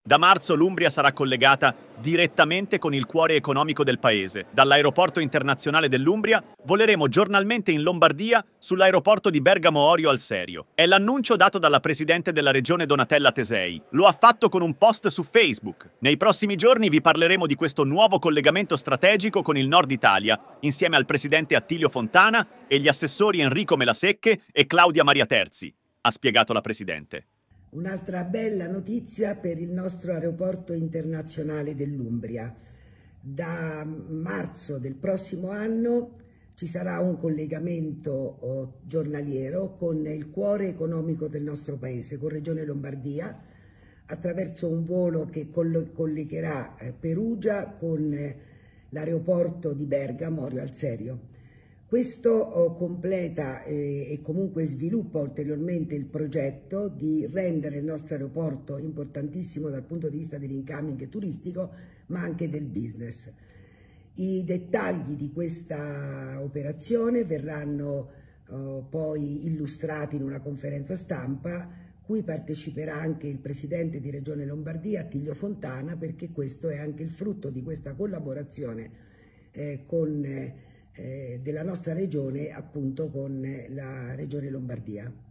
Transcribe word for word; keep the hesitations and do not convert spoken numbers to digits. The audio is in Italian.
Da marzo l'Umbria sarà collegata direttamente con il cuore economico del paese. Dall'aeroporto internazionale dell'Umbria voleremo giornalmente in Lombardia sull'aeroporto di Bergamo Orio al Serio. È l'annuncio dato dalla presidente della regione Donatella Tesei. Lo ha fatto con un post su Facebook. Nei prossimi giorni vi parleremo di questo nuovo collegamento strategico con il nord Italia, insieme al presidente Attilio Fontana e gli assessori Enrico Melasecche e Claudia Maria Terzi, ha spiegato la presidente. Un'altra bella notizia per il nostro aeroporto internazionale dell'Umbria. Da marzo del prossimo anno ci sarà un collegamento giornaliero con il cuore economico del nostro paese, con Regione Lombardia, attraverso un volo che collegherà Perugia con l'aeroporto di Bergamo Orio al Serio. Questo oh, completa eh, e comunque sviluppa ulteriormente il progetto di rendere il nostro aeroporto importantissimo dal punto di vista dell'incoming turistico, ma anche del business. I dettagli di questa operazione verranno oh, poi illustrati in una conferenza stampa, cui parteciperà anche il presidente di Regione Lombardia, Attilio Fontana, perché questo è anche il frutto di questa collaborazione eh, con eh, della nostra regione, appunto con la Regione Lombardia.